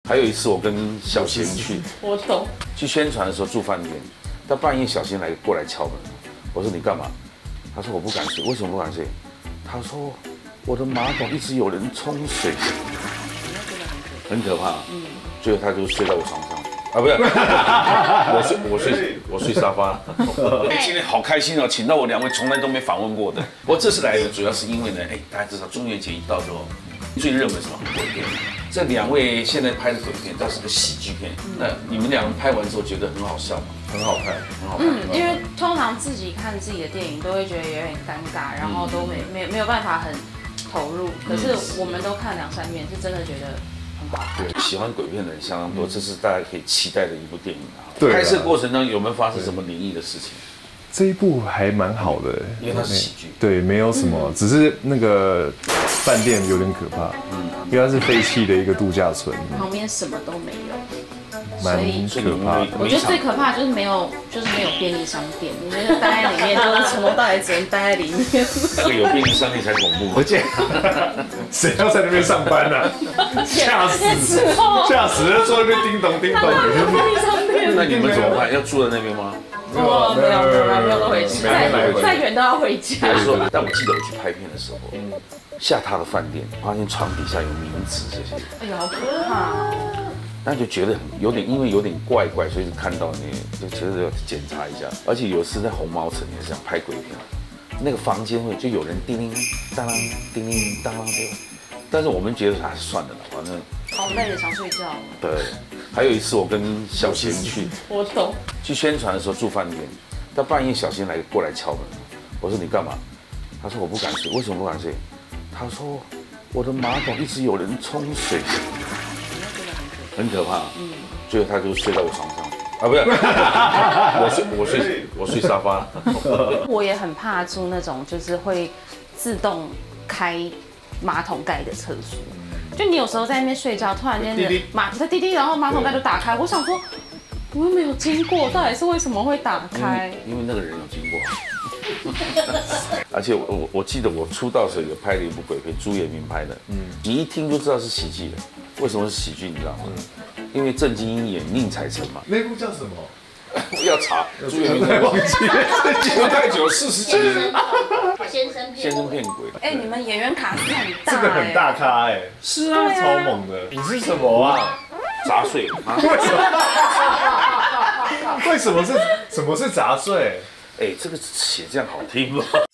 还有一次我跟小贤去， 我懂。 去宣传的时候住饭店，到半夜小贤过来敲门，我说你干嘛？他说我不敢睡，为什么不敢睡？他说我的马桶一直有人冲水，很可怕。最后他就睡在我床上。啊，不是，我睡沙发。今天好开心哦，请到我2位从来都没访问过的。我这次来的主要是因为呢，大家知道中元节一到之后，最热门什么鬼片？这2位现在拍的鬼片，它是个喜剧片。那你们2人拍完之后觉得很好笑吗？ 很好看， 很好看。 因为通常自己看自己的电影都会觉得有点尴尬，然后都没有办法很投入。可是我们都看2、3遍，是真的觉得。 对，喜欢鬼片的人相当多，这是大家可以期待的一部电影啊。 对， 拍摄过程中有没有发生什么灵异的事情？ 这一部还蛮好的， 因为它是喜剧。 对，没有什么，只是那个饭店有点可怕，因为它是废弃的一个度假村， 旁边什么都没有， 蛮可怕的。 我觉得最可怕的就是没有便利商店，你觉得待在里面就是从头到尾只能待在里面。 这个有便利商店才恐怖。 而且谁要在那边上班呢？吓死！吓死！坐那边叮咚叮咚。 那你们怎么办？要住在那边吗？ 没有都回家，再远都要回家。 但我记得我去拍片的时候，下榻的饭店，发现床底下有名字这些。 哎呀，好可怕！ 那就觉得因为有点怪，所以就看到就觉得要检查一下。而且有次在红毛城也是这样拍鬼片，那个房间会就有人叮铃当啷，叮铃当啷这个。但是我们觉得算了啦，反正好累了，想睡觉。 对，还有一次我跟小贤去， 我懂。 去宣传的时候住饭店，到半夜小贤过来敲门，我说你干嘛？他说我不敢睡，为什么不敢睡？他说我的马桶一直有人冲水，很可怕。最后他就睡在我床上。啊，不是，我睡沙发。 我也很怕住那种就是会自动开马桶盖的厕所。就你有时候在那边睡觉，突然间在滴滴，然后马桶盖就打开，我想说我又没有经过，到底是为什么会打开？ 因为那个人有经过。而且我记得我出道时候有拍了一部鬼片，朱延明拍的，你一听就知道是喜剧的。为什么是喜剧？你知道吗？因为郑经英演宁采臣嘛。 那部叫什么？ 要查，朱延明忘记了，记得太久，40几年。先生骗鬼。 你们演员卡司很大， 这个很大咖哎。 是啊， 超猛的。你是什么啊？ 杂碎啊？ 为什么是杂碎？ 这个写这样好听吗？